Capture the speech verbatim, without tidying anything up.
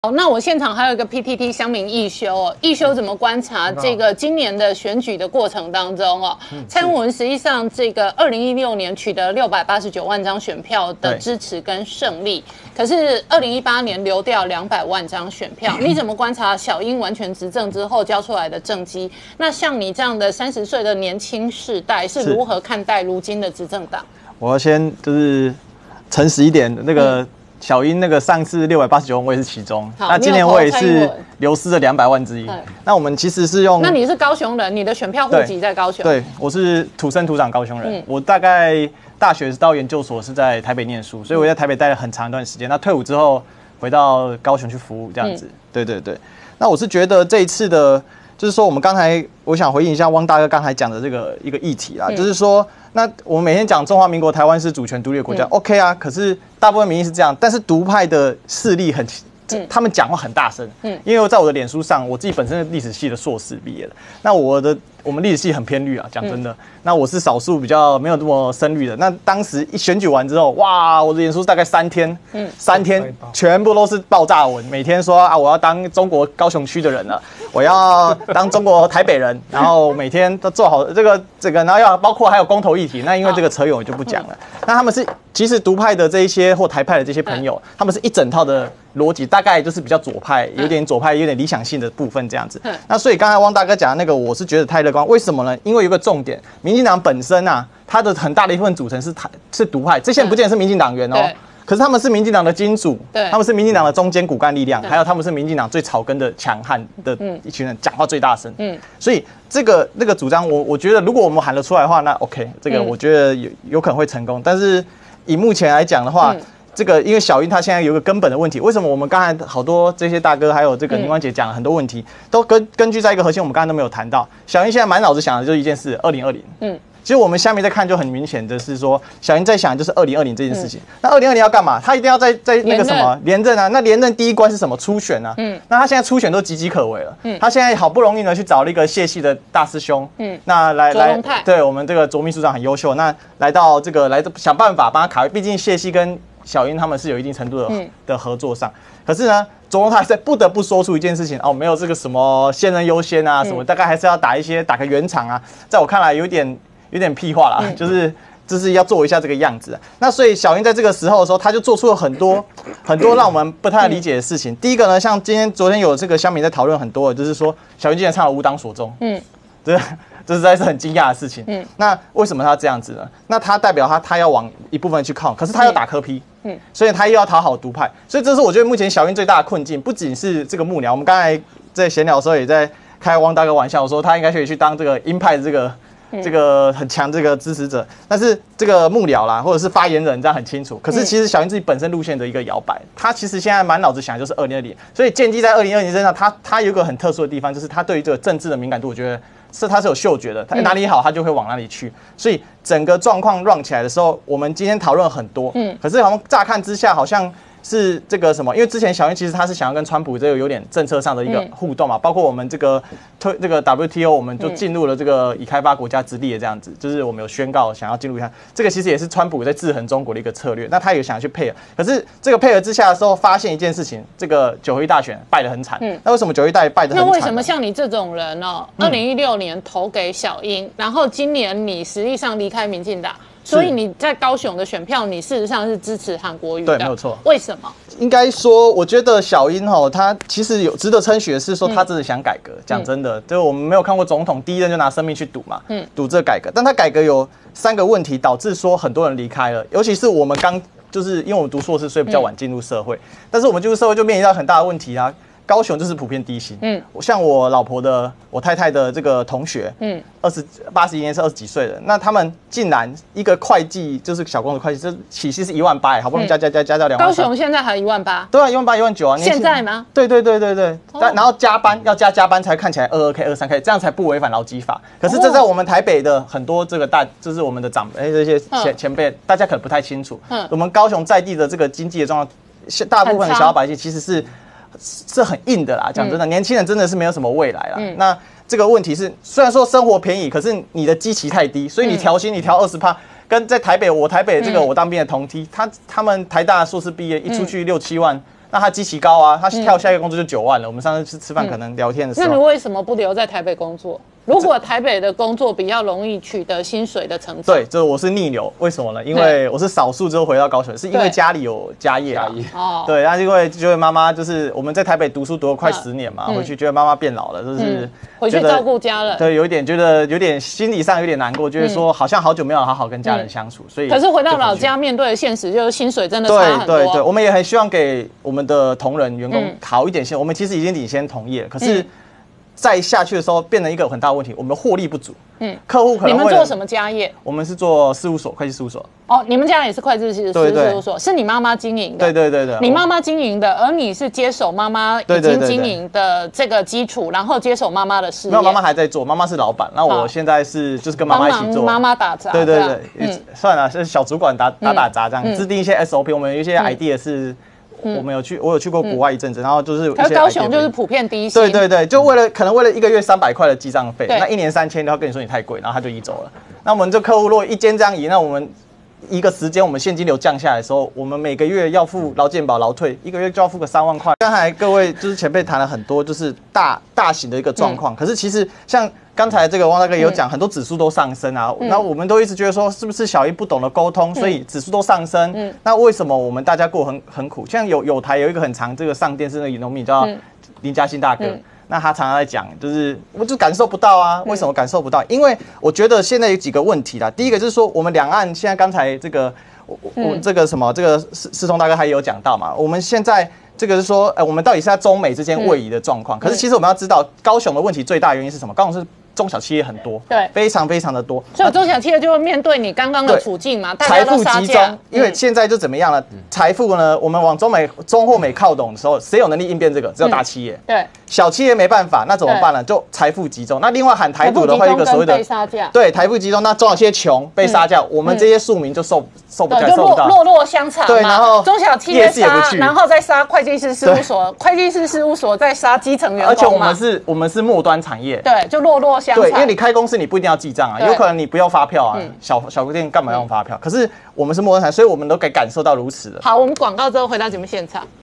好，那我现场还有一个 P T T 乡民易修哦，易修怎么观察这个今年的选举的过程当中哦？蔡英文实际上这个二零一六年取得六百八十九万张选票的支持跟胜利，可是二零一八年流掉两百万张选票，你怎么观察小英完全执政之后交出来的政绩？那像你这样的三十岁的年轻世代是如何看待如今的执政党？ 我要先就是诚实一点，那个。嗯小英那个上次六百八十九万，我也是其中。那今年我也是流失了两百万之一。那我们其实是用…… 那你是高雄人，你的选票户籍在高雄？ 对，我是土生土长高雄人。嗯、我大概大学到研究所是在台北念书，所以我在台北待了很长一段时间。那退伍之后回到高雄去服务，这样子。嗯、对对对。那我是觉得这一次的，就是说我们刚才我想回应一下汪大哥刚才讲的这个一个议题啦，嗯、就是说。那我们每天讲中华民国台湾是主权独立的国家、嗯、，OK 啊，可是大部分民意是这样，但是独派的势力很，嗯、他们讲话很大声，嗯，因为在我的脸书上，我自己本身是历史系的硕士毕业的，那我的我们历史系很偏绿啊，讲真的，嗯、那我是少数比较没有这么深绿的，那当时一选举完之后，哇，我的脸书大概三天，嗯，三天全部都是爆炸文，每天说啊，我要当中国高雄区的人了。我要当中国台北人，然后每天都做好这个这个，然后要包括还有公投议题。那因为这个扯远我就不讲了。那他们是其实独派的这一些或台派的这些朋友，他们是一整套的逻辑，大概就是比较左派，有点左派，有点理想性的部分这样子。那所以刚才汪大哥讲的那个，我是觉得太乐观。为什么呢？因为有一个重点，民进党本身啊，它的很大的一部分组成是台是独派，这些人不见得是民进党员哦。可是他们是民进党的金主，他们是民进党的中坚骨干力量，还有他们是民进党最草根的强悍的一群人，讲话最大声。嗯，所以这个那个主张，我我觉得如果我们喊得出来的话，那 OK， 这个我觉得有有可能会成功。但是以目前来讲的话，嗯、这个因为小英她现在有一个根本的问题，为什么我们刚才好多这些大哥还有这个宁官姐讲了很多问题，都根根据在一个核心，我们刚才都没有谈到。小英现在满脑子想的就是一件事：二零二零。嗯。其实我们下面在看就很明显的是说，小英在想就是二零二零这件事情。嗯、那二零二零要干嘛？他一定要在在那个什么连任啊？那连任第一关是什么？初选啊。嗯。那他现在初选都岌岌可危了。嗯。他现在好不容易呢去找了一个谢系的大师兄。嗯。那来来，对我们这个卓秘书长很优秀。那来到这个来想办法帮他卡位，毕竟谢系跟小英他们是有一定程度的、嗯、的合作上。可是呢，总统他还是不得不说出一件事情哦，没有这个什么现任优先啊，什么、嗯、大概还是要打一些打个圆场啊。在我看来有点。有点屁话啦，嗯、就是就是要做一下这个样子。那所以小英在这个时候的时候，他就做出了很多很多让我们不太理解的事情。第一个呢，像今天昨天有这个乡民在讨论很多的，就是说小英竟然唱了无党所宗，嗯，这这实在是很惊讶的事情。嗯，那为什么他这样子呢？那他代表他他要往一部分去靠，可是他要打柯 P， 嗯，所以他又要讨好独派，所以这是我觉得目前小英最大的困境，不仅是这个幕僚，我们刚才在闲聊的时候也在开汪大哥玩笑，说他应该可以去当这个鹰派的这个。这个很强，这个支持者，但是这个幕僚啦，或者是发言人，这样很清楚。可是其实小英自己本身路线的一个摇摆，他其实现在满脑子想的就是二零二零，所以建基在二零二零身上，他他有一个很特殊的地方，就是他对于这个政治的敏感度，我觉得是他是有嗅觉的，他哪里好他就会往哪里去。所以整个状况 run 起来的时候，我们今天讨论很多，嗯，可是好像乍看之下好像。是这个什么？因为之前小英其实他是想要跟川普这个有点政策上的一个互动嘛，包括我们这个推这个 W T O， 我们就进入了这个已开发国家之列的这样子，就是我们有宣告想要进入它。这个其实也是川普在制衡中国的一个策略。那他也想要去配合，可是这个配合之下的时候，发现一件事情，这个九合一大选败得很惨。嗯，那为什么九合一大选败得很惨？ 那为什么像你这种人哦，二零一六年投给小英，然后今年你实际上离开民进党？所以你在高雄的选票，你事实上是支持韩国瑜的， 对，没有错。 为什么？ 应该说，我觉得小英哈，他其实有值得称许的是说，他真的想改革。讲、嗯、真的，就是我们没有看过总统第一任就拿生命去赌嘛，嗯，赌这个改革。但他改革有三个问题，导致说很多人离开了，尤其是我们刚就是因为我们读硕士，所以比较晚进入社会。嗯、但是我们进入社会就面临到很大的问题啊。高雄就是普遍低薪，嗯，像我老婆的、我太太的这个同学，嗯，二十八十一年是二十几岁的，那他们竟然一个会计就是小公司会计，这起薪是一万八，好不容易加加加加到两万。 高雄现在还一万八？ 对啊，一万八一万九啊。 现在吗？ 对对对对对，但、哦、然后加班要加加班才看起来二二 K 二三 K， 这样才不违反劳基法。可是这在我们台北的很多这个大，就是我们的长哎、欸、这些前前辈，大家可能不太清楚。嗯，我们高雄在地的这个经济的状况，大部分的小老百姓其实是。是很硬的啦，讲真的，嗯、年轻人真的是没有什么未来啦。嗯、那这个问题是，虽然说生活便宜，可是你的基期太低，所以你调薪你调二十趴，跟在台北我台北这个我当兵的同梯，他他们台大硕士毕业一出去六七万。 那他基期高啊，他跳下一个工作就九万了。我们上次吃吃饭可能聊天的时候， 那你为什么不留在台北工作？如果台北的工作比较容易取得薪水的成长， 对，这我是逆流，为什么呢？因为我是少数之后回到高雄，是因为家里有家业啊。 哦， 对，那因为就会妈妈就是我们在台北读书读了快十年嘛，回去觉得妈妈变老了，就是回去照顾家人， 对，有一点觉得有点心理上有点难过，就是说好像好久没有好好跟家人相处，所以可是回到老家面对的现实就是薪水真的差很多。 对对对，我们也很希望给我们的同仁员工好一点薪，我们其实已经领先同业了，可是。再下去的时候，变成一个很大的问题，我们的获利不足。嗯，客户可能你们做什么家业？ 我们是做事务所，会计事务所。 哦，你们家也是会计事务所，是你妈妈经营的。 对对对对， 你妈妈经营的，而你是接手妈妈已经经营的这个基础，然后接手妈妈的事业。 没有，妈妈还在做，妈妈是老板，那我现在是就是跟妈妈一起做。 妈妈打杂。 对对对，嗯，算了，是小主管打打打杂这样，制定一些 S O P，我们有一些 idea 是。我们有去，我有去过国外一阵子，然后就是。 可是高雄就是普遍低薪。 对对对，就为了可能为了一个月三百块的记账费，那一年三千，他跟你说你太贵，然后他就移走了。那我们这客户如果一间这样移，那我们一个时间我们现金流降下来的时候，我们每个月要付劳健保、劳退，一个月就要付个三万块。刚才各位就是前辈谈了很多，就是大大型的一个状况，可是其实像。刚才这个汪大哥也有讲，很多指数都上升啊，那我们都一直觉得说，是不是小一不懂得沟通，所以指数都上升？那为什么我们大家过很很苦？像有有台有一个很长这个上电视的农民叫林嘉欣大哥，那他常常在讲，就是我就感受不到啊，为什么感受不到？因为我觉得现在有几个问题啦，第一个就是说，我们两岸现在刚才这个我我这个什么这个世世聪大哥他也有讲到嘛，我们现在。这个是说，呃，我们到底是在中美之间位移的状况。可是其实我们要知道，高雄的问题最大原因是什么？高雄是中小企业很多， 对， 非常非常的多。 所以中小企业就会面对你刚刚的处境嘛， 财富集中。因为现在就怎么样了？财富呢？我们往中美、中或美靠拢的时候，谁有能力应变这个？只有大企业。 对， 小企业没办法，那怎么办呢？就财富集中。那另外喊台独的话，一个所谓的被杀价。 对，台富集中，那中小企业穷被杀价，我们这些庶民就受受不了， 受不到，落落相残。 对，然后中小企业杀，然后再杀会计师事务所，会计师事务所再杀基层员工嘛。 而且我们是，我们是末端产业。 对，就落落相残。 对，因为你开公司你不一定要记账啊，有可能你不要发票啊，小小店干嘛用发票？可是我们是末端产业，所以我们都可以感受到如此的。 好，我们广告之后回到节目现场。